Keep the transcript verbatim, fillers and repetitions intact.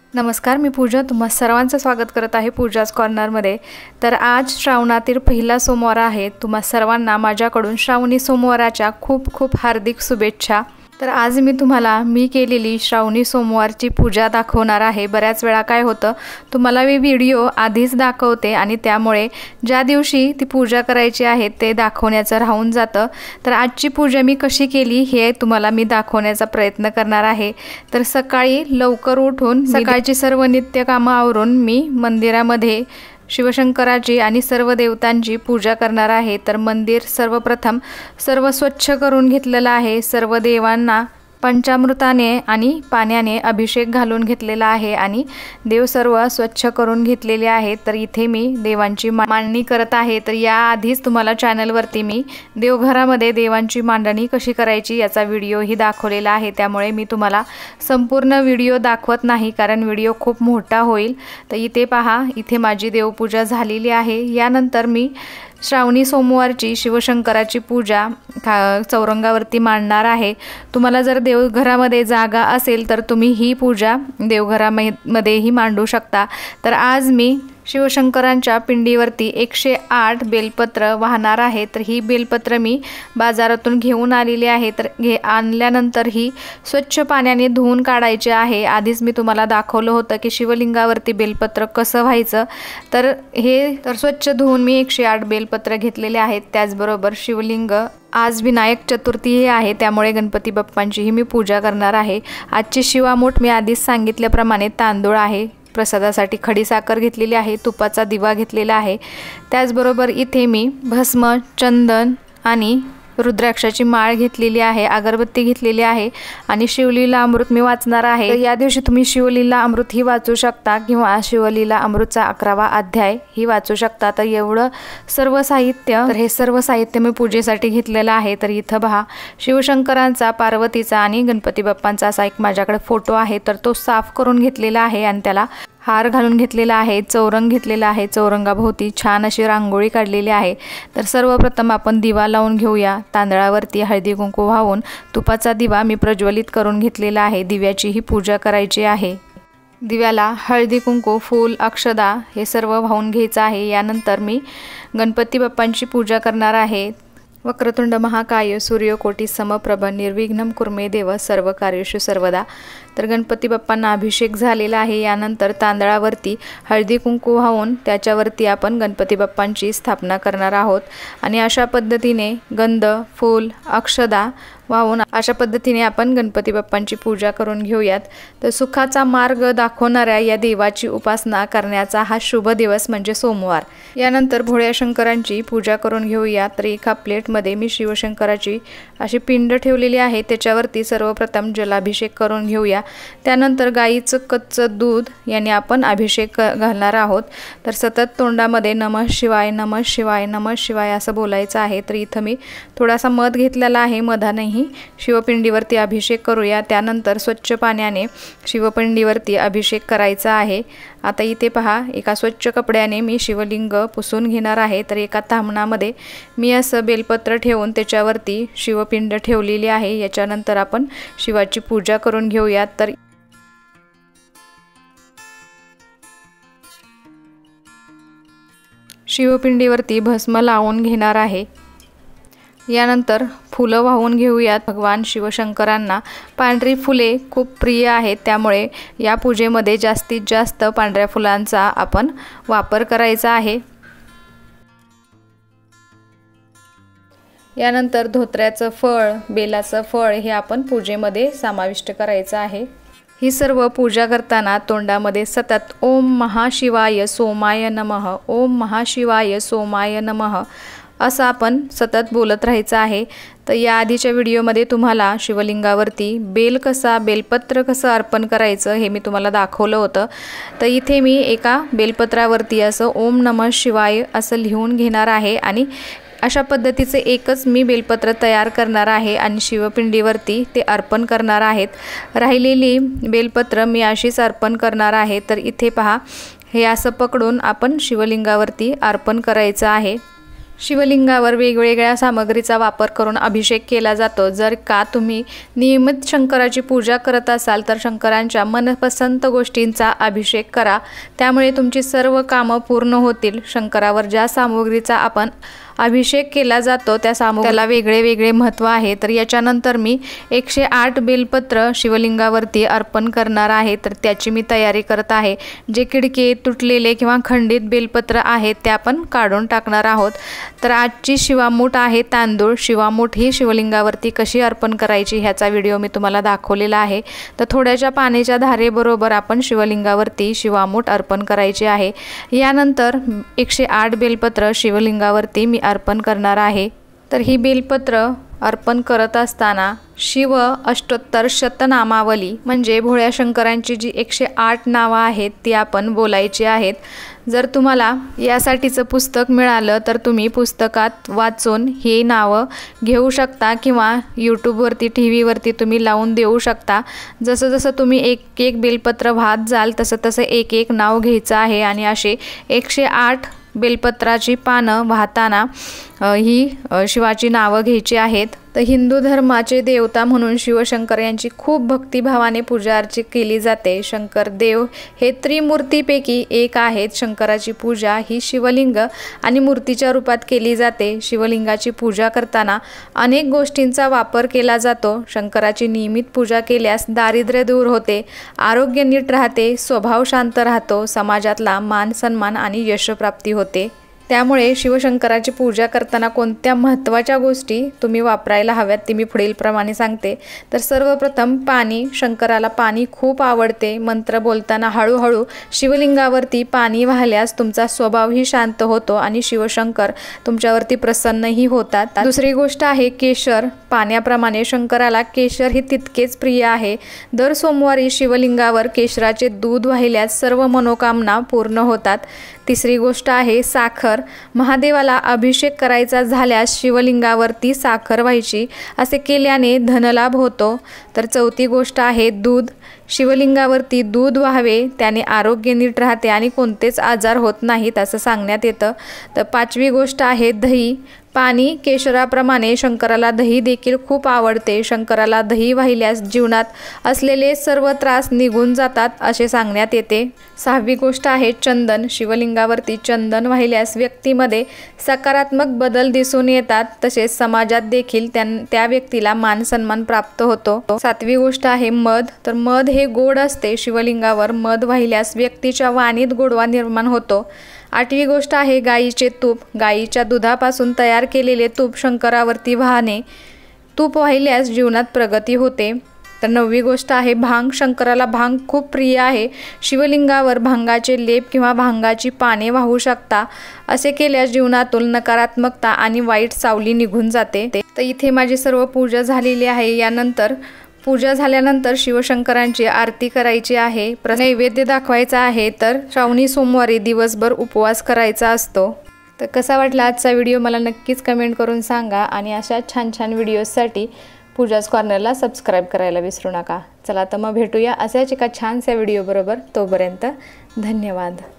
नमस्कार, मी पूजा तुम्हा सर्वांचं स्वागत करत आहे पूजाज कॉर्नरमध्ये। तर आज श्रावणातील पहिला सोमवार आहे। तुम्हा सर्वांना माझ्याकडून श्रावणी सोमवाराच्या खूप खूप हार्दिक शुभेच्छा। तर आज मी तुम्हाला मी केलेली श्रावणी सोमवारची पूजा दाखवणार आहे। बऱ्याच वेळा काय होतं, तुम्हाला मी व्हिडिओ आधीच दाखवते आणि त्यामुळे ज्या दिवशी ती पूजा करायची आहे ते दाखवण्याचं राहून जातं। तर आजची पूजा मी कशी केली हे तुम्हाला मी दाखवण्याचा प्रयत्न करणार आहे। तर सकाळी लवकर उठून सकाळची सर्व नित्य कामं आवरून मी मंदिरामध्ये शिवशंकराची आणि सर्व देवतांची पूजा करणार आहे। तर मंदिर सर्वप्रथम सर्व स्वच्छ करून घेतलेलं आहे। सर्व देवांना पंचामृताने आणि पाण्याने अभिषेक घालून घेतलेला आहे आणि देव सर्व स्वच्छ करून घेतलेले आहेत। तर इथे मी देवांची मांडणी करत आहे। तर या आधीच तुम्हाला चॅनलवरती मी देवघरामध्ये देवांची मांडणी कशी करायची याचा व्हिडिओही दाखवलेला आहे। त्यामुळे मी तुम्हाला संपूर्ण व्हिडिओ दाखवत नाही, कारण व्हिडिओ खूप मोठा होईल। तर इथे पहा, इथे माझी देवपूजा झालेली आहे। यानंतर मी श्रावणी सोमवारची शिवशंकराची पूजा चौरंगावरती मांडणार आहे। तुम्हाला जर देवघरामध्ये जागा असेल तर तुम्ही ही पूजा देवघरामध्येही मांडू शकता। तर आज मी शिवशंकरांच्या पिंडीवरती एकशे आठ बेलपत्र वाहणार आहे। तर ही बेलपत्र मी बाजारातून घेऊन आलेली आहे। तर घे आणल्यानंतर ही स्वच्छ पाण्याने धुवून काढायचे आहे। आधीच मी तुम्हाला दाखवलं होतं की शिवलिंगावरती बेलपत्र कसं व्हायचं। तर हे तर स्वच्छ धुवून मी एकशे आठ बेलपत्र घेतलेले आहेत। त्याचबरोबर शिवलिंग आज विनायक चतुर्थी आहे, त्यामुळे गणपती बाप्पांचीही मी पूजा करणार आहे। आजची शिवामूठ मी आधीच सांगितल्याप्रमाणे तांदूळ आहे, प्रसादासाठी खडीसाखर घेतलेली आहे, तुपाचा दिवा घेतलेला आहे। त्याचबरोबर इथे मी भस्म, चंदन आणि रुद्राक्षाची माळ घेतलेली आहे, अगरबत्ती घेतलेली आहे आणि शिवलीला अमृत मी वाचणार आहे। तर या दिवशी तुम्ही शिवलीला अमृत ही वाचू शकता किंवा शिवलीला अमृतचा अकरावा अध्याय ही वाचू शकता। तर एवढं सर्व साहित्य, तर हे सर्व साहित्य मी पूजेसाठी घेतलेलं आहे। तर इथं पहा, शिवशंकरांचा, पार्वतीचा आणि गणपती बाप्पांचा असा एक माझ्याकडे फोटो आहे। तर तो साफ करून घेतलेला आहे आणि त्याला हार घालून घेतलेला आहे, चौरंग घेतलेला आहे, चौरंगाभोवती छान अशी रांगोळी काढलेली आहे। तर सर्वप्रथम आपण दिवा लावून घेऊया। तांदळावरती हळदी कुंकू वाहून तुपाचा दिवा मी प्रज्वलित करून घेतलेला आहे। दिव्याची ही पूजा करायची आहे। दिव्याला हळदी कुंकू, फूल, अक्षदा हे सर्व वाहून घ्यायचं आहे। यानंतर मी गणपती बाप्पांची पूजा करणार आहे। वक्रतुंड महाकाय सूर्यकोटी समप्रभ निर्विघ्नं कुर्मे देव सर्व कार्येषु सर्वदा। तर गणपती बाप्पांना अभिषेक झालेला आहे। यानंतर तांदळावरती हळदी कुंकू वाहून त्याच्यावरती आपण गणपती बाप्पांची स्थापना करणार आहोत आणि अशा पद्धतीने गंध, फूल, अक्षदा वाहून अशा पद्धतीने आपण गणपती बाप्पांची पूजा करून घेऊयात। तर सुखाचा मार्ग दाखवणाऱ्या या देवाची उपासना करण्याचा हा शुभ दिवस म्हणजे सोमवार। यानंतर भोळ्या शंकरांची पूजा करून घेऊया। तर एका प्लेटमध्ये मी शिवशंकराची अशी पिंड ठेवलेली आहे, त्याच्यावरती सर्वप्रथम जलाभिषेक करून घेऊया। त्यानंतर गाईचं कच्चं दूध याने आपण अभिषेक घालणार आहोत। तर सतत तोंडामध्ये नमः शिवाय, नमः शिवाय, नमः शिवाय असं बोलायचं आहे। तर इथं मी थोडासा मध घेतलेला आहे, मधानेही शिवपिंडीवरती अभिषेक करूया। त्यानंतर स्वच्छ पाण्याने शिवपिंडीवरती अभिषेक करायचा आहे। आता इथे पहा, एका स्वच्छ कपड्याने मी शिवलिंग पुसून घेणार आहे। तर एका तामणामध्ये मी असं बेलपत्र ठेवून त्याच्यावरती शिवपिंड ठेवलेली आहे। याच्यानंतर आपण शिवाची पूजा करून घेऊयात। तर शिवपिंडीवरती भस्म लावून घेणार आहे। यानंतर फुलं वाहून घेऊयात। भगवान शिवशंकरांना पांढरी फुले खूप प्रिय आहेत, त्यामुळे या पूजेमध्ये जास्तीत जास्त पांढऱ्या फुलांचा आपण वापर करायचा आहे। यानंतर धोत्र्याचं फळ, बेलाचं फळ हे आपण पूजेमध्ये समाविष्ट करायचं आहे। ही सर्व पूजा करताना तोंडामध्ये सतत ओम महाशिवाय सोमाय नमः, ओम महाशिवाय सोमाय नमः असं आपण सतत बोलत राहायचं आहे। तर या आधीच्या व्हिडिओमध्ये तुम्हाला शिवलिंगावरती बेल कसा, बेलपत्र कसं अर्पण करायचं हे मी तुम्हाला दाखवलं होतं। तर इथे मी एका बेलपत्रावरती असं ओम नमः शिवाय असं लिहून घेणार आहे आणि अशा पद्धतीचे एकच मी बेलपत्र तयार करणार आहे आणि शिवपिंडीवरती ते अर्पण करणार आहेत। राहिलेली बेलपत्र मी अशीच अर्पण करणार आहे। तर इथे पहा, हे असं पकडून आपण शिवलिंगावरती अर्पण करायचं आहे। शिवलिंगावर वेगवेगळ्या सामग्रीचा वापर करून अभिषेक केला जातो। जर का तुम्ही नियमित शंकराची पूजा करत असाल तर शंकरांच्या मनपसंत गोष्टींचा अभिषेक करा, त्यामुळे तुमची सर्व कामं पूर्ण होतील। शंकरावर ज्या सामग्रीचा आपण अभिषेक केला जातो त्या सामग्रीला वेगळे वेगळे महत्त्व आहे। तर याच्यानंतर मी एकशे आठ बेलपत्र शिवलिंगावरती अर्पण करणार आहे, तर त्याची मी तयारी करत आहे। जे किडके तुटलेले किंवा खंडित बेलपत्र आहेत ते आपण काढून टाकणार आहोत। तर आजची शिवामूठ आहे तांदूळ। शिवामूठ ही शिवलिंगावरती कशी अर्पण करायची ह्याचा व्हिडिओ मी तुम्हाला दाखवलेला आहे। तर थोड्याशा पाण्याच्या धारेबरोबर आपण शिवलिंगावरती शिवामूठ अर्पण करायची आहे। यानंतर एकशे आठ बेलपत्र शिवलिंगावरती मी अर्पण करणार आहे। तर ही बेलपत्र अर्पण करत असताना शिव अष्टोत्तर शतनामावली म्हणजे भोळ्या शंकरांची जी एकशे आठ नावं आहेत ती आपण बोलायची आहेत। जर तुम्हाला यासाठीचं पुस्तक मिळालं तर तुम्ही पुस्तकात वाचून ही नावं घेऊ शकता किंवा यूट्यूबवरती टी व्हीवरती तुम्ही लावून देऊ शकता। जसं जसं तुम्ही एक एक बेलपत्र वाहत जाल तसं तसं एक एक नाव घ्यायचं आहे आणि असे एकशे आठ बेलपत्राची पानं वाहताना ही शिवाची नावं घ्यायची आहेत। तर हिंदू धर्माचे देवता म्हणून शिवशंकर यांची खूप भक्तिभावाने पूजा अर्चा केली जाते। शंकर देव हे त्रिमूर्तीपैकी एक आहेत। शंकराची पूजा ही शिवलिंग आणि मूर्तीच्या रूपात केली जाते। शिवलिंगाची पूजा करताना अनेक गोष्टींचा वापर केला जातो। शंकराची नियमित पूजा केल्यास दारिद्र्य दूर होते, आरोग्य नीट राहते, स्वभाव शांत राहतो, समाजातला मान सन्मान आणि यशप्राप्ती होते। त्यामुळे शिवशंकराची पूजा करताना कोणत्या महत्त्वाच्या गोष्टी तुम्ही वापरायला हव्यात ते मी पुढील प्रमाणे सांगते। तर सर्वप्रथम पाणी। शंकराला पाणी खूप आवडते। मंत्र बोलताना हळूहळू शिवलिंगावरती पाणी वाहल्यास तुमचा स्वभावही शांत होतो आणि शिवशंकर तुमच्यावरती प्रसन्नही होतात। दुसरी गोष्ट आहे केशर। पाण्याप्रमाणे शंकराला केशर ही तितकेच प्रिय आहे। दर सोमवारी शिवलिंगावर केशराचे दूध वाहिल्यास सर्व मनोकामना पूर्ण होतात। तिसरी गोष्ट आहे साखर। महादेवाला अभिषेक करायचा झाल्यास शिवलिंगावरती साखर व्हायची, असे केल्याने धनलाभ होतो। तर चौथी गोष्ट आहे दूध। शिवलिंगावरती दूध व्हावे, त्याने आरोग्य नीट राहते आणि कोणतेच आजार होत नाहीत असं सांगण्यात येतं। तर पाचवी गोष्ट आहे दही। पाणी केशराप्रमाणे शंकराला दही देखील खूप आवडते। शंकराला दही वाहिल्यास जीवनात असलेले सर्व त्रास निघून जातात असे सांगण्यात येते। सहावी गोष्ट आहे चंदन। शिवलिंगावरती चंदन वाहिल्यास व्यक्तीमध्ये सकारात्मक बदल दिसून येतात, तसेच समाजात देखील त्या त्या व्यक्तीला मान सन्मान प्राप्त होतो। सातवी गोष्ट आहे मध। तर मध हे गोड असते। शिवलिंगावर मध वाहिल्यास व्यक्तीच्या वाणीत गोडवा निर्माण होतो। आठवी गोष्ट आहे गाईचे तूप। गाईच्या दुधापासून तयार केलेले तूप शंकरावरती वाहने। तूप वाहिल्यास जीवनात प्रगती होते। तर नववी गोष्ट आहे भांग। शंकराला भांग खूप प्रिय आहे। शिवलिंगावर भांगाचे लेप किंवा भांगाची पाने वाहू शकता, असे केल्यास जीवनातून नकारात्मकता आणि वाईट सावली निघून जाते। तर इथे माझी सर्व पूजा झालेली आहे। यानंतर पूजा झाल्यानंतर शिवशंकरांची आरती करायची आहे, नैवेद्य दाखवायचा आहे। तर श्रावणी सोमवारी दिवसभर उपवास करायचा असतो। तर कसा वाटला आजचा व्हिडिओ मला नक्कीच कमेंट करून सांगा आणि अशा छान छान व्हिडिओजसाठी पूजाज कॉर्नरला सबस्क्राईब करायला विसरू नका। चला तर मग भेटूया अशाच एका छानशा व्हिडिओ बरोबर। तोपर्यंत धन्यवाद।